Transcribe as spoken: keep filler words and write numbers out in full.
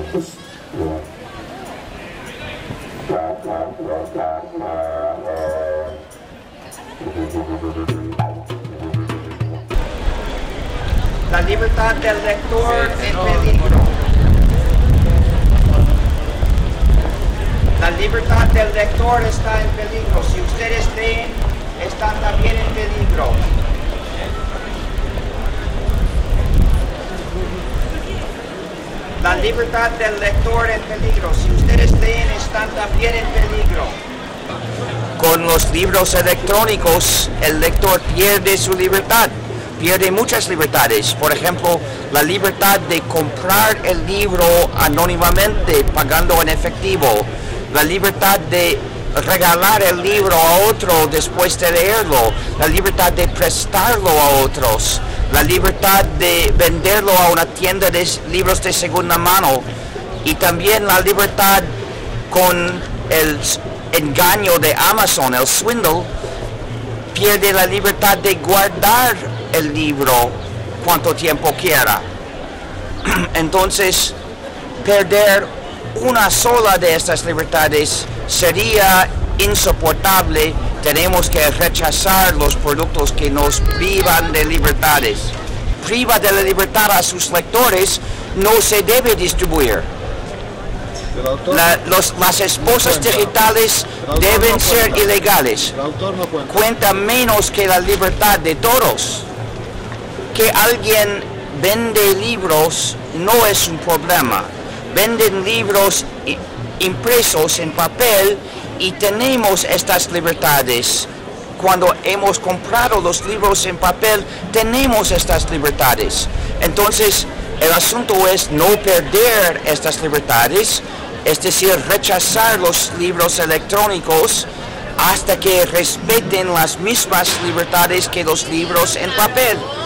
La libertad del lector en peligro. La libertad del lector está en peligro. Si ustedes leen, están también en peligro. La libertad del lector en peligro. Si ustedes leen, están también en peligro. Con los libros electrónicos, el lector pierde su libertad. Pierde muchas libertades. Por ejemplo, la libertad de comprar el libro anónimamente, pagando en efectivo. La libertad de regalar el libro a otro después de leerlo. La libertad de prestarlo a otros. La libertad de venderlo a una tienda de libros de segunda mano. Y también la libertad con el engaño de Amazon, el swindle, pierde la libertad de guardar el libro cuanto tiempo quiera. Entonces, perder una sola de estas libertades sería insoportable. Tenemos que rechazar los productos que nos privan de libertades. Priva de la libertad a sus lectores, no se debe distribuir. La, los, las esposas digitales deben ser ilegales. Cuenta menos que la libertad de todos. Que alguien vende libros no es un problema. Venden libros impresos en papel y tenemos estas libertades. Cuando hemos comprado los libros en papel, tenemos estas libertades. Entonces, el asunto es no perder estas libertades, es decir, rechazar los libros electrónicos hasta que respeten las mismas libertades que los libros en papel.